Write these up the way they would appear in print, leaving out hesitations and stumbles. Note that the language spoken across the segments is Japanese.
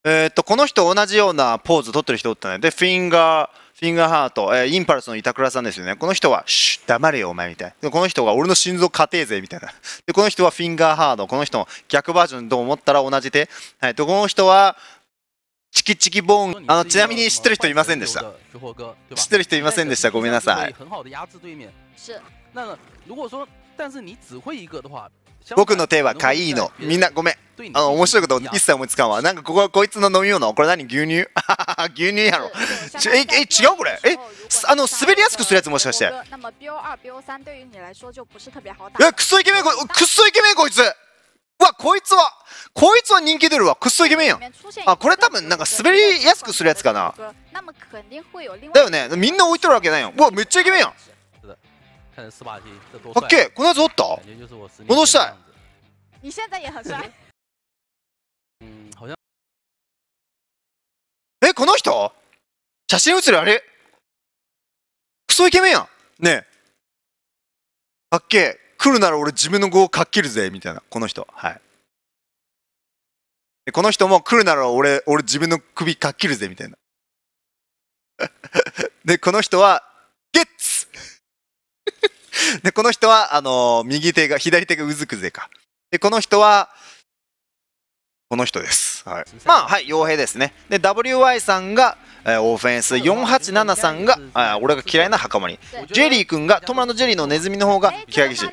この人同じようなポーズ取ってる人おったね。で、フィンガーハート、インパルスの板倉さんですよね。この人は、シュッ、黙れよ、お前みたいな。で、この人が、俺の心臓勝てえぜ、みたいな。で、この人はフィンガーハード。この人の逆バージョンと思ったら同じ手。はい。で、この人は、チキチキボーン。ちなみに知ってる人いませんでした。知ってる人いませんでした。ごめんなさい。僕の手はカイーノ。みんなごめん。面白いこと一切思いつかんわ。なんかこいつの飲み物。これ何？牛乳？牛乳やろ。違うこれ？滑りやすくするやつもしかして。クソイケメンこいつ。うわ、こいつは人気出るわ。クソイケメンやん。これ多分なんか滑りやすくするやつかな。だよね。みんな置いてるわけないやん。うわ、めっちゃイケメンやん。オッケー、このやつおった？戻したい。この人？写真写るあれ？クソイケメンやん。ねえ。かっけえ。来るなら俺自分の語をかっけるぜみたいな。この人。はい。この人も来るなら俺自分の首かっきるぜみたいな。で、この人はゲッツで、この人は左手がうずくぜか。で、この人はこの人です。はい。まあ、はい、傭兵ですね。で、WY さんがオフェンス、487さんが俺が嫌いな袴に、ジェリー君がトムランドジェリーのネズミの方が嫌いし。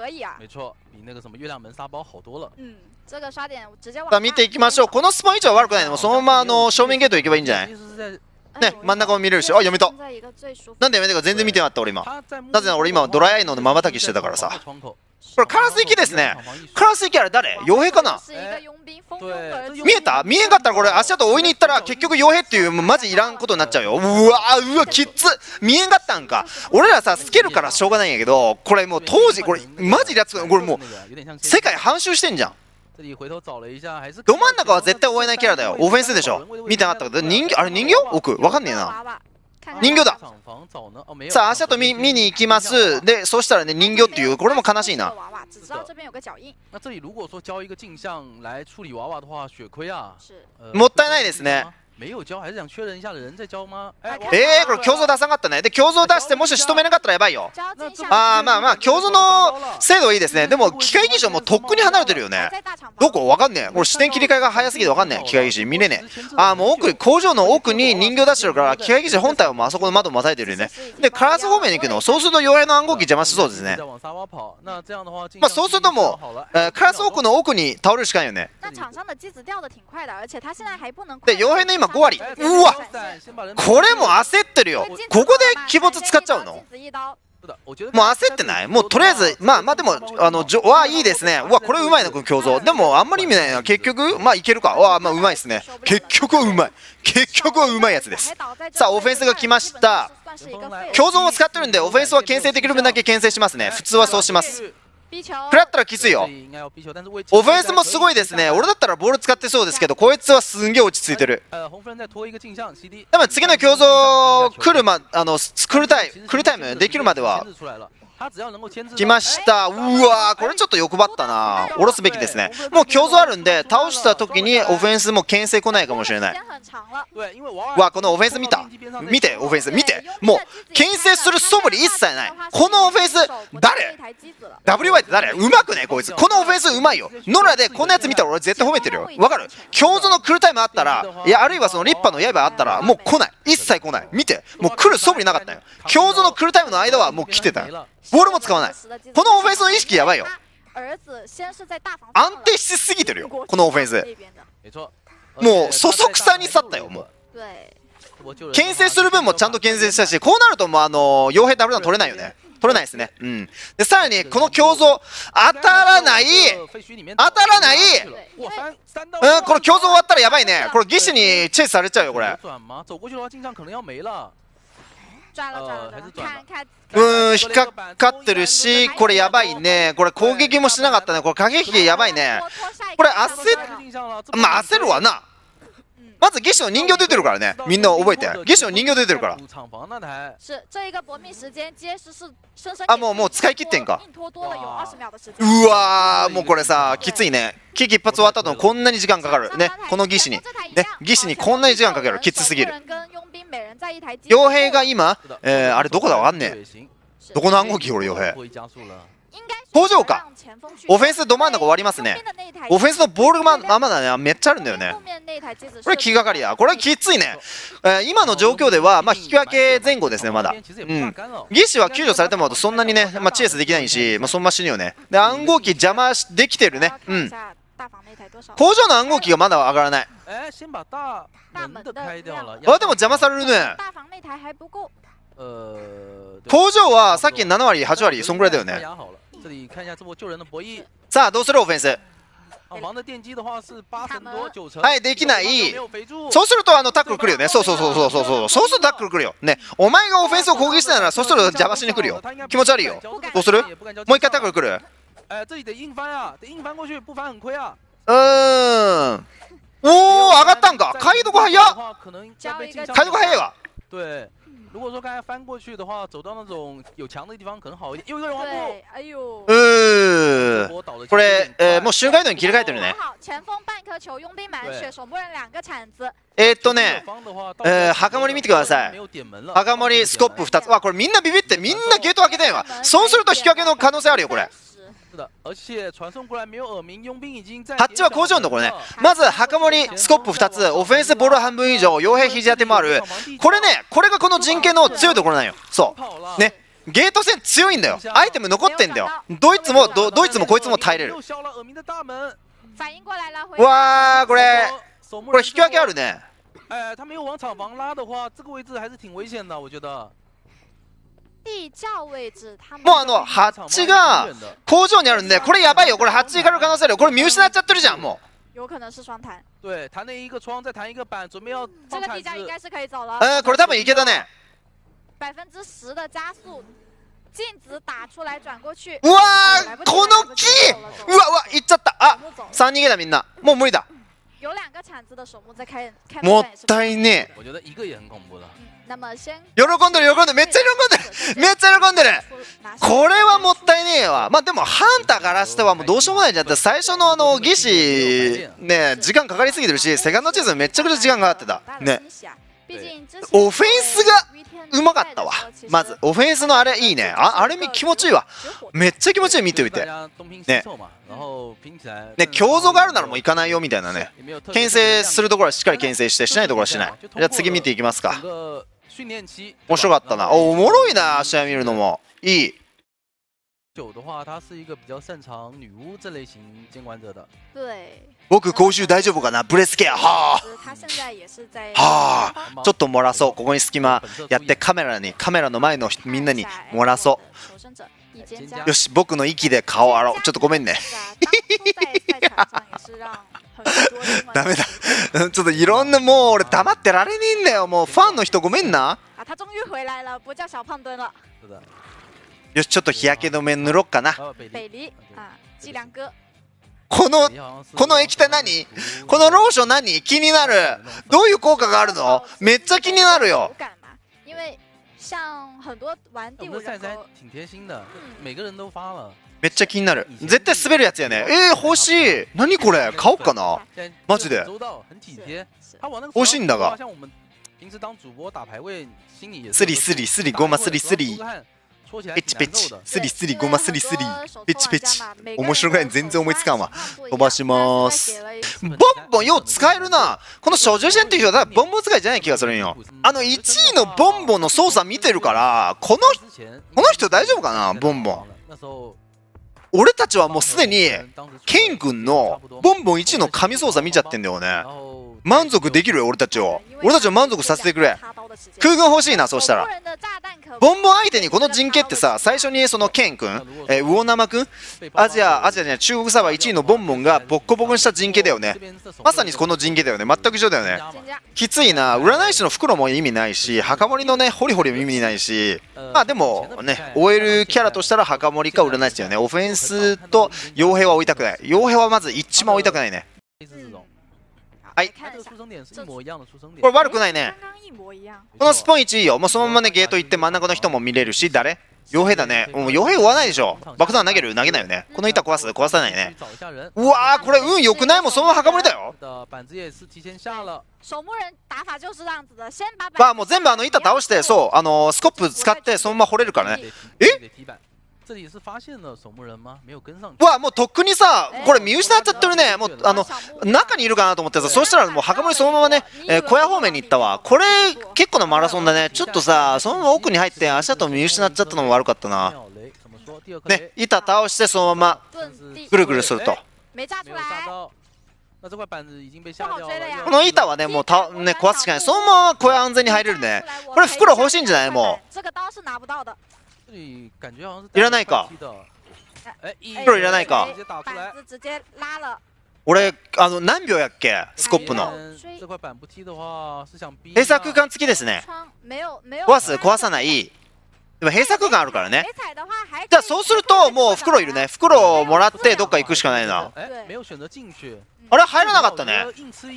さあ見ていきましょう。このスパン位置は悪くないの。そのまま正面ゲート行けばいいんじゃない？ね、真ん中も見れるし。やめた。なんでやめたか全然見てなかった俺今。なぜなら俺今ドライアイのまばたきしてたからさ。これカラス行きですね。カラス行きあれ誰？傭兵かな？見えた？見えんかったらこれ足跡追いに行ったら結局傭兵っていうマジいらんことになっちゃうよ。うわきっつ。見えんかったんか。俺らさスケルからしょうがないんやけど、これもう当時これマジでやつこれもう世界半周してんじゃん。ど真ん中は絶対追えないキャラだよ。オフェンスでしょ。見てなかったけど人形奥わかんねえな。人形だ。さあ足跡見に行きます。でそしたらね人形っていうこれも悲しいな。もったいないですね。これ競争出さなかったね。で競争出してもし仕留めなかったらやばいよ。まあ競争の精度いいですね。でも機械技師はもうとっくに離れてるよね。どこわかんねえ。これ視点切り替えが早すぎてわかんねえ。機械技師見れねえ。もう工場の奥に人形出してるから機械技師本体はもうあそこの窓またいてるよね。でカラス方面に行くの。そうすると傭兵の暗号機邪魔しそうですね。そうするともうカラス奥の奥に倒れるしかないよね。で傭兵の今5割。うわこれも焦ってるよ。ここで鬼没使っちゃうの？もう焦ってない？もうとりあえずまあでもいいですね。うわこれうまいなこの競争。でもあんまり意味ないな。結局いけるか。うまいですね。結局はうまいやつです。さあオフェンスが来ました。共存を使ってるんでオフェンスは牽制できる分だけ牽制しますね。普通はそうします。食らったらきついよ。オフェンスもすごいですね。俺だったらボール使ってそうですけどこいつはすんげえ落ち着いてる。多分次の競争来るタイムできるまでは来ました。うわこれちょっと欲張ったな。下ろすべきですね。もう競争あるんで倒した時にオフェンスも牽制来ないかもしれない。このオフェンス見てオフェンス見て。もう牽制する素振り一切ない。このオフェンス誰？ WY って誰？うまくねこいつ。このオフェンスうまいよ。ノラでこんなやつ見たら俺絶対褒めてるよ。わかる？競争の来るタイムあったらあるいはその立派の刃あったらもう来ない。一切来ない。見てもう来る素振りなかったよ。競争の来るタイムの間はもう来てたよ。ボールも使わない。このオフェンスの意識やばいよ。安定しすぎてるよこのオフェンス。もうそそくさに去ったよ。もう牽制する分もちゃんと牽制したし、こうなるともう傭兵ダブルダウン取れないよね。取れないですね。でさらにこの競争当たらない。この競争終わったらやばいね。これ義手にチェイスされちゃうよこれ。引っかかってるし、これやばいね。これ攻撃もしなかったね。これ駆け引きやばいね。これ焦るわな。 まず義士の人形出てるからね。みんな覚えて。義士の人形出てるから。あ、もう使い切ってんか。うわー、もうこれさ、きついね。危機一発終わった後こんなに時間かかる。ね、この義士に。ね、義士にこんなに時間かかる。きつすぎる。傭兵が今、あれどこだわかんねえ。どこの暗号機これ傭兵。工場か。オフェンスど真ん中終わりますね。オフェンスのボールがまだね、めっちゃあるんだよね。これ気がかりや。これきついね。今の状況では、まあ、引き分け前後ですね、まだ。うん。義士は救助されてもそんなにね、まあ、チェイスできないし、まあ、そんな死ぬよね。で、暗号機邪魔できてるね。うん。工場の暗号機がまだ上がらない。あ、でも邪魔されるね。工場はさっき7割、8割、そんぐらいだよね。さあ、どうするオフェンス。はい、できない。そうするとタックル来るよね。そうそうそうそうそうそう。そうするとタックル来るよ。ね、お前がオフェンスを攻撃したなら、そうすると邪魔しに来るよ。気持ち悪いよ。どうする？もう一回タックル来る？おお、上がったんか。解読早っ。解読早いわ。如果说刚才翻过去的话，走到那种有墙的地方可能好一点。有一个人滑步。哎呦。これ、もう周回度に切り替えてるね。墓守見てください。墓守スコップ2つ。わ、これみんなビビってみんなゲート開けたんわ。そうすると引き分けの可能性あるよこれ。ハッチは工場のところね。まず墓守スコップ2つ、オフェンスボール半分以上、傭兵肘当てもある。これね、これがこの陣形の強いところなんよ。そうね、ゲート戦強いんだよ。アイテム残ってんだよ。ドイツもこいつも耐えれる。うわー、これ引き分けあるね。もうハッチが工場にあるんで、これやばいよ。これハッチ行かれる可能性あるよ。これ見失っちゃってるじゃん。もうこれ多分いけたね。うわー、この木、うわいっちゃった。あ、3逃げだみんな。もう無理だ。もったいねえ。喜んでる喜んでる、めっちゃ喜んでる、めっちゃ喜んでる。これはもったいねえわ。まあでもハンターからしてはもうどうしようもないじゃん。って最初の義士ね、時間かかりすぎてるし、セカンドチェイスめちゃくちゃ時間かかってたね。オフェンスがうまかったわ。まずオフェンスのあれいいね。あれ気持ちいいわ。めっちゃ気持ちいい。見てみてね。胸像があるならもう行かないよみたいなね。牽制するところはしっかり牽制して、しないところはしない。じゃあ次見ていきますか。面白かったな。おもろいな、試合見るのもいい。僕口臭大丈夫かな。ブレスケア。はあちょっと漏らそう。ここに隙間やってカメラの前のみんなに漏らそう。よし、僕の息で顔洗おう。ちょっとごめんね。ダメだ。ちょっといろんな、もう俺黙ってられねえんだよ。もうファンの人ごめんな。よし、ちょっと日焼け止め塗ろっかな。この液体何？このローション何？気になる。どういう効果があるの？めっちゃ気になるよ。めっちゃ気になる。絶対滑るやつやね。欲しい。何これ？買おうかな。マジで。欲しいんだが。スリスリスリゴマスリスリ。ペチペチスリスリゴマスリスリペチペチ。面白いぐらい全然思いつかんわ。飛ばします。ボンボンよう使えるな。この所持線っていう人はボンボン使いじゃない気がするんよ。1位のボンボンの操作見てるから、この人大丈夫かな。ボンボン俺たちはもうすでにケン君のボンボン1位の神操作見ちゃってんだよね。満足できるよ。俺たちを満足させてくれ。空軍欲しいな。そうしたらボンボン相手にこの陣形ってさ、最初にそのケン君、魚生君、アジアじゃない、中国サーバー1位のボンボンがボッコボコにした陣形だよね。まさにこの陣形だよね。全く一緒だよね。きついな。占い師の袋も意味ないし、墓守のねホリホリも意味ないし、まあでもね、OL キャラとしたら墓守か占い師だよね。オフェンスと傭兵は置いたくない。傭兵はまず一番置いたくないね。 はい。 看这个出生点是一模一样的出生点。 これ悪くないね。 刚刚一模一样。 このスポン1いいよ。もうそのままね、ゲート行って真ん中の人も見れるし、誰？傭兵だね。もう傭兵追わないでしょ。爆弾投げる？投げないよね。この板壊さないね。うわー、これ運良くない？もうそのまま墓守りだよ。 守墓人打法就是这样子的，先把まあもう全部板倒して、そう、スコップ使ってそのまま掘れるからね。え？うわ、もうとっくにさ、これ見失っちゃってるね。もう中にいるかなと思ってさ、そしたらもう墓守りそのままね、小屋方面に行ったわ。これ結構なマラソンだね。ちょっとさ、そのまま奥に入って足跡見失っちゃったのも悪かったな。ね、板倒してそのままぐるぐるすると。この板はね、もうね、壊すしかない。そのまま小屋安全に入れるね。これ袋欲しいんじゃない？もう。いらないか。袋いらないか。俺、何秒やっけ？スコップの。閉鎖空間付きですね。壊さない。でも閉鎖空間あるからね。じゃあそうするともう袋いるね。袋をもらってどっか行くしかないな。あれ入らなかったね。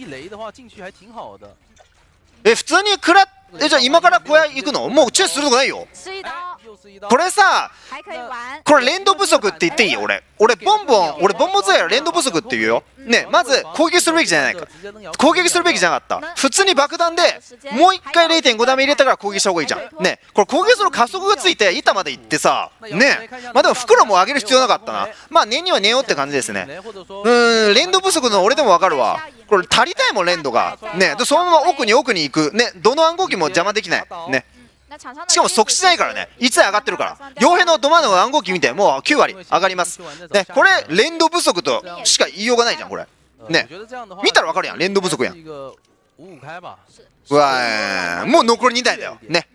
普通にじゃあ今から小屋行くの？もうチェスするとこないよ。これさ、これ連動不足って言っていい？俺ボンボンズやら連動不足って言うよ。ね、まず攻撃するべきじゃないか。攻撃するべきじゃなかった。普通に爆弾でもう一回 0.5 ダメ入れたから攻撃した方がいいじゃん。ね、これ攻撃する加速がついて板まで行ってさ、ね、まあでも袋も上げる必要なかったな。まあ念には念をって感じですね。連動不足の俺でもわかるわ。これ足りたいもん連動が。ね、でそのまま奥に行く。ね、どの暗号機も邪魔できない。ね。しかも即死ないからね。1台上がってるから。傭兵のど真ん中の暗号機見て、もう9割上がります。ね、これ連動不足としか言いようがないじゃん、これ。ね。見たらわかるやん、連動不足やん。うわー、もう残り2台だよ。ね。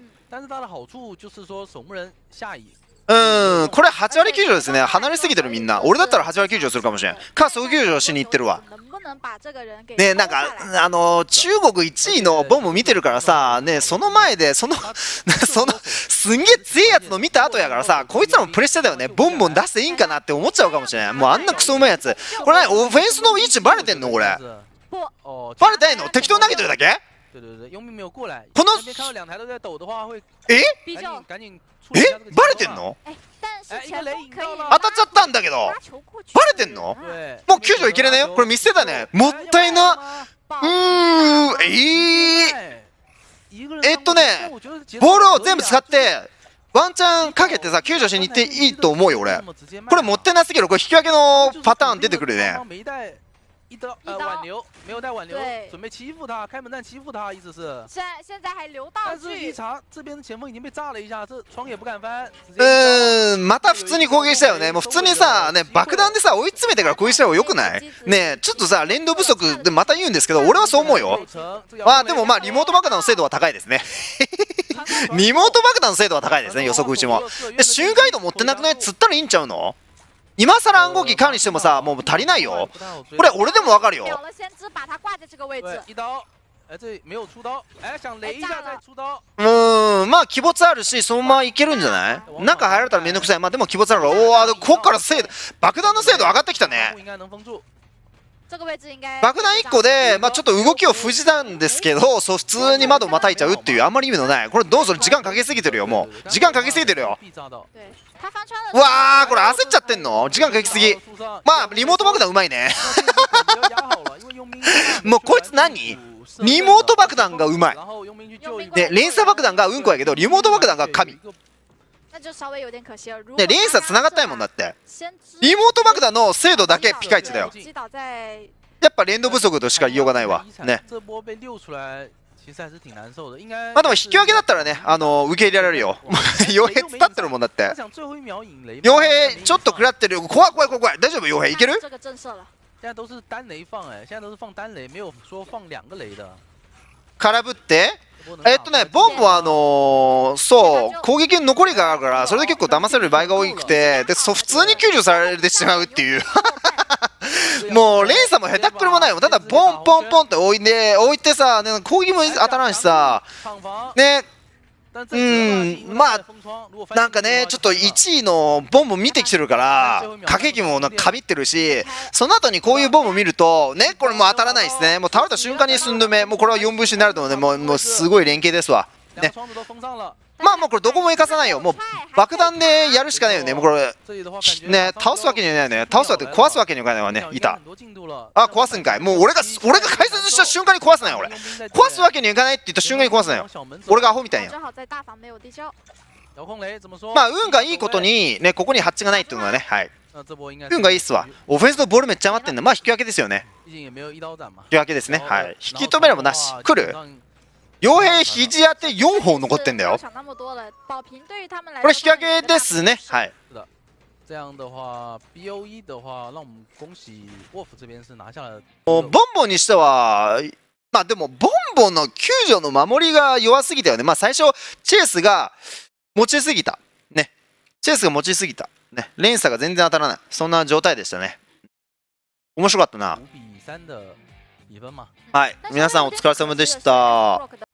これ8割救助ですね。離れすぎてるみんな。俺だったら8割救助するかもしれん。か、即救助しに行ってるわ。ね、なんか、中国1位のボム見てるからさ、ね、その前で、すんげえ強いやつの見た後やからさ、こいつらもプレッシャーだよね。ボンボン出していいんかなって思っちゃうかもしれない。もうあんなクソうまいやつ。これね、オフェンスの位置バレてんのこれ。バレてないの？適当に投げてるだけ？このバレてんの？当たっちゃったんだけどバレてんの？もう救助いけれないよ。これ見捨てたね。もったいな。ボールを全部使ってワンチャンかけてさ救助しに行っていいと思うよ俺。これもったいなすぎる。これ引き分けのパターン出てくるね。 挽留，没有带挽留，准备欺负他，开门战欺负他，意思是。 现在还留道具。 但是一查，这边的前锋已经被炸了一下，这窗也不敢翻。 また普通に攻撃したよね。もう普通にさ、ね、爆弾でさ、追い詰めてから攻撃した方がよくない？ね、ちょっとさ、連動不足でまた言うんですけど、俺はそう思うよ。まあでもまあ、リモート爆弾の精度は高いですね。リモート爆弾の精度は高いですね、予測打ちも。周回度持ってなくない？釣ったらいいんちゃうの？今更暗号機管理してもさ、もう足りないよ。これ俺でもわかるよ。まあ鬼没あるし、そのままいけるんじゃない？中入られたらめんどくさい。まあでも鬼没あるから、おお、こっから精度、爆弾の精度上がってきたね。爆弾1個で、まあ、ちょっと動きを封じたんですけど、普通に窓をまたいちゃうっていうあんまり意味のない。これどうぞ時間かけすぎてるよ。もう時間かけすぎてるよ。うわー、これ焦っちゃってんの？時間かけすぎ。まあリモート爆弾うまいね。もうこいつ何？リモート爆弾がうまい。で連鎖爆弾がうんこやけど、リモート爆弾が神。ね、連鎖繋がったいもんだって。リモート爆弾の精度だけピカイチだよ。やっぱ連動不足としか言いようがないわ。ね。まあでも引き分けだったらね、受け入れられるよ。傭兵伝ってるもんだって。傭兵ちょっと食らってるよ。怖い。大丈夫？傭兵いける？空振って。ボンボはそう、攻撃の残りがあるから、それで結構騙される場合が多くて、で普通に救助されてしまうっていう。もう連鎖も下手っぷりもないよ。ただポンポンポンって置いてさ、ね、攻撃も当たらんしさ、ね、 まあなんかねちょっと1位のボンボン見てきてるから掛け機もなんかかびってるし、その後にこういうボンボン見るとね、これもう当たらないですね。もう倒れた瞬間に寸止め、もうこれは4分子になるのでもうすごい連携ですわね。まあもうこれどこも行かさないよ。もう爆弾でやるしかないよね。もうこれね倒すわけにはいないね。倒すわけ壊すわけにはいかないわね。いた。あ、壊すんかい。もう俺が解説した瞬間に壊すなよ。俺壊すわけにはいかないって言った瞬間に壊すなよ。俺がアホみたいや。まあ運がいいことにね、ここにハッチがないっていうのはね、はい、運がいいっすわ。オフェンスのボールめっちゃ余ってんだ。まあ引き分けですよね。引き分けですね。はい、引き止めればなし。来る傭兵肘当て4本残ってんだよ。これ引き分けですね。はい。 这样的话 ，BOE 的话，让我们恭喜沃夫这边是拿下了。 ボンボンにしては、まあでもボンボンの救助の守りが弱すぎたよね。まあ最初チェイスが持ちすぎたね。チェイスが持ちすぎたね。連鎖が全然当たらない。そんな状態でしたね。面白かったな。はい、皆さんお疲れ様でした。